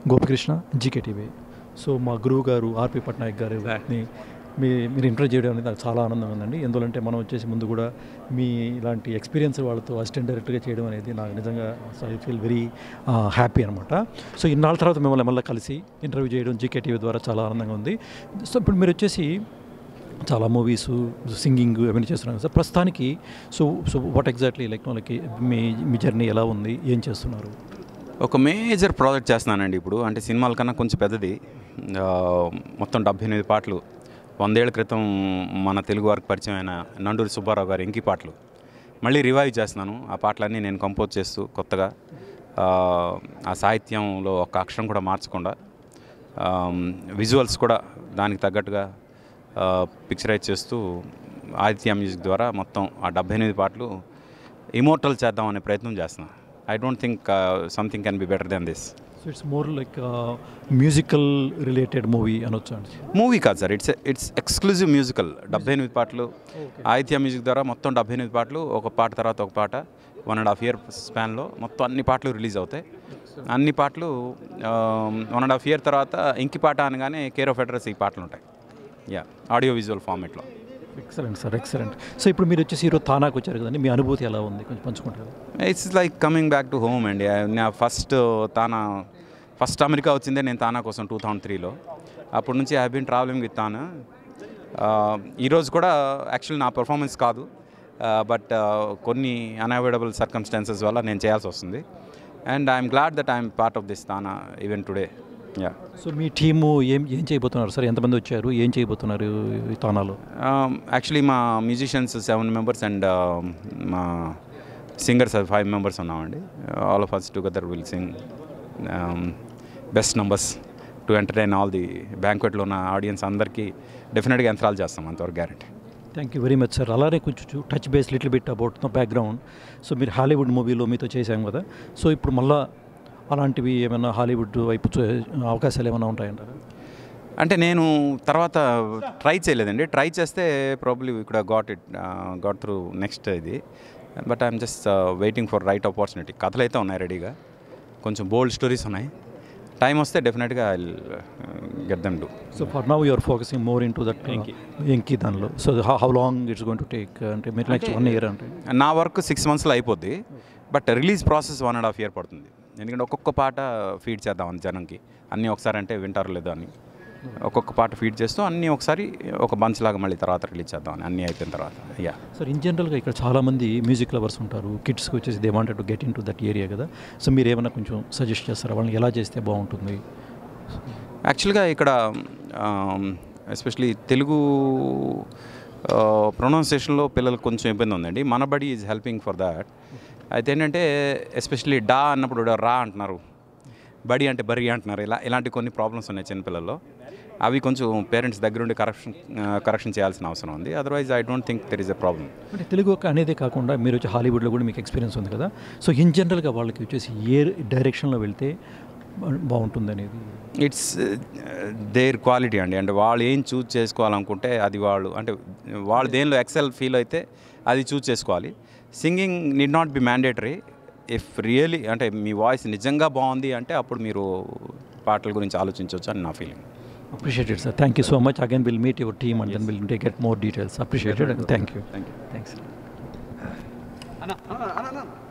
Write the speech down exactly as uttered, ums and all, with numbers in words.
Gopikrishna, జీకేటీవీ. So మా గురువు గారు ఆర్పి పట్నాయక్ గారిని మీ మీరు ఇంటర్వ్యూ చేయడం అనేది నాకు చాలా ఆనందంగా ఉందండి. ఎందుకంటే మనం వచ్చేసి ముందు కూడా మీ ఇలాంటి ఎక్స్పీరియన్స్ వాళ్ళతో అసిస్టెంట్ డైరెక్టర్గా చేయడం అనేది నాకు నిజంగా so I feel very happy అనమాట. సో ఇన్నాళ్ళ తర్వాత మిమ్మల్ని మళ్ళీ కలిసి ఇంటర్వ్యూ చేయడం జీకేటీవీ ద్వారా చాలా ఆనందంగా ఉంది. సో ఇప్పుడు మీరు వచ్చేసి చాలా మూవీస్, సింగింగ్ అవన్నీ చేస్తున్నారు సార్. ప్రస్తుతానికి so so what exactly like వాళ్ళకి మీ మీ జర్నీ ఎలా ఉంది, ఏం చేస్తున్నారు? ఒక మేజర్ ప్రాజెక్ట్ చేస్తున్నానండి ఇప్పుడు. అంటే సినిమాల కన్నా కొంచెం పెద్దది. మొత్తం డెబ్బై ఎనిమిది పాటలు, వందేళ్ల క్రితం మన తెలుగు వారికి పరిచయం అయిన నండూరి సుబ్బారావు గారి ఎంకి పాటలు మళ్ళీ రివైవ్ చేస్తున్నాను. ఆ పాటలన్నీ నేను కంపోజ్ చేస్తూ కొత్తగా ఆ సాహిత్యంలో ఒక అక్షరం కూడా మార్చకుండా విజువల్స్ కూడా దానికి తగ్గట్టుగా పిక్చరైజ్ చేస్తూ ఆదిత్య మ్యూజిక్ ద్వారా మొత్తం ఆ డెబ్బై ఎనిమిది పాటలు ఇమోర్టల్ చేద్దాం అనే ప్రయత్నం చేస్తున్నాను. I don't think uh, something can be better than this. So it's more like a musical related movie అనొచ్చు అండి. మూవీ కాదు sir, it's it's exclusive musical. డెబ్బై ఎనిమిది పాటలు ఆదిత్య మ్యూజిక్ ద్వారా మొత్తం డెబ్బై ఎనిమిది పాటలు, ఒక పాట తర్వాత ఒక పాట, వన్ అండ్ హాఫ్ ఇయర్ స్పాన్లో మొత్తం అన్ని పాటలు రిలీజ్ అవుతాయి. అన్ని పాటలు వన్ అండ్ హాఫ్ ఇయర్ తర్వాత ఇంకి పాట అనగానే కేర్ ఆఫ్ అడ్రస్ ఈ పాటలు ఉంటాయి. యా, ఆడియో విజువల్ ఫార్మేట్లో. Excellent sir, excellent. సో ఇప్పుడు మీరు వచ్చేసి ఈరోజు తానాకు వచ్చారు కదండి, మీ అనుభూతి ఎలా ఉంది కొంచెం పంచుకుంటారు? It's like coming back to home అండి. నా ఫస్ట్ తానా ఫస్ట్ అమెరికా వచ్చిందే నేను తానా కోసం టూ థౌజండ్ త్రీలో. అప్పటి నుంచి I been traveling with TANA. ఈరోజు కూడా యాక్చువల్లీ నా పర్ఫార్మెన్స్ కాదు, బట్ కొన్ని అన్అవాయిడబుల్ సర్కమ్స్టాన్సెస్ వల్ల నేను చేయాల్సి వస్తుంది. And I'm glad that I'm part of this TANA even today. Yeah. So మీ టీము ఏం ఏం చేయబోతున్నారు సార్? ఎంతమంది వచ్చారు, ఏం చేయబోతున్నారు ఈ తానాలో? యాక్చువల్లీ మా మ్యూజిషియన్స్ సెవెన్ మెంబర్స్ అండ్ మా సింగర్స్ ఫైవ్ మెంబర్స్ ఉన్నామండి. All of us together will sing best numbers to entertain all the బ్యాంక్వెట్లో ఉన్న ఆడియన్స్ అందరికీ డెఫినెట్గా ఎంతరాలు చేస్తాం, అంతవరకు guarantee. Thank you very much sir. అలానే కొంచెం touch base little bit about the background. So మీరు హాలీవుడ్ మూవీలో మీతో చేశాం కదా, సో ఇప్పుడు మళ్ళీ అలాంటివి ఏమైనా హాలీవుడ్ వైపు అవకాశాలు ఏమైనా ఉంటాయంటారా? అంటే నేను తర్వాత ట్రై చేయలేదండి. ట్రై చేస్తే ప్రాబ్లీ ఇక్కడ got it got through next ఇది. But I'm just waiting for right opportunity. కథలు అయితే ఉన్నాయి రెడీగా, కొంచెం బోల్డ్ స్టోరీస్ ఉన్నాయి. టైం వస్తే డెఫినెట్గా I will get them do. So for now you are focusing more in to that ఎంకి దానిలో. So how long it's going to take? అంటే మీరు నెక్స్ట్ వన్ ఇయర్ అంటే? నా వర్క్ సిక్స్ మంత్స్లో అయిపోద్ది, but release process one and half year పడుతుంది. ఎందుకంటే ఒక్కొక్క పాట ఫీడ్ చేద్దామని జనంకి, అన్నీ ఒకసారి అంటే వింటారు లేదు అని ఒక్కొక్క పాట ఫీడ్ చేస్తూ అన్నీ ఒకసారి ఒక బంచ్ లాగా మళ్ళీ తర్వాత రిలీజ్ చేద్దామని అన్నీ అయిపోయిన తర్వాత. యా సార్, ఇన్ జనరల్గా ఇక్కడ చాలామంది మ్యూజిక్ లవర్స్ ఉంటారు, కిడ్స్కి వచ్చేసి they wanted to get in to that area కదా. సో మీరు ఏమైనా కొంచెం సజెస్ట్ చేస్తారా, వాళ్ళని ఎలా చేస్తే బాగుంటుంది? యాక్చువల్గా ఇక్కడ ఎస్పెషలీ తెలుగు ప్రొనౌన్సియేషన్లో పిల్లలకు కొంచెం ఇబ్బంది ఉందండి. మన బడి ఈజ్ హెల్పింగ్ ఫర్ దాట్. అయితే ఏంటంటే ఎస్పెషలీ డా అన్నప్పుడు రా అంటున్నారు, బడి అంటే బరి అంటున్నారు. ఇలా ఇలాంటి కొన్ని ప్రాబ్లమ్స్ ఉన్నాయి చిన్నపిల్లల్లో. అవి కొంచెం పేరెంట్స్ దగ్గరుండి కరెక్షన్ కరెక్షన్ చేయాల్సిన అవసరం ఉంది. Otherwise I don't think there is a problem. అంటే తెలుగు అనేదే కాకుండా మీరు వచ్చి హాలీవుడ్లో కూడా మీకు ఎక్స్పీరియన్స్ ఉంది కదా. సో ఇన్ జనరల్గా వాళ్ళకి వచ్చేసి ఏ డైరెక్షన్లో వెళ్తే బాగుంటుంది అనేది? ఇట్స్ దేర్ క్వాలిటీ అండి. అంటే వాళ్ళు ఏం చూజ్ చేసుకోవాలనుకుంటే అది వాళ్ళు, అంటే వాళ్ళు దేనిలో ఎక్సెల్ ఫీల్ అయితే అది చూజ్ చేసుకోవాలి. Singing need not be mandatory. If really అంటే మీ వాయిస్ నిజంగా బాగుంది అంటే అప్పుడు మీరు పాటల గురించి ఆలోచించవచ్చు అని నా feeling. Appreciate it, sir. Thank you so much. Again, we'll meet your team and yes. then we'll take get more details. Appreciate it and thank you. Thank you. Thanks.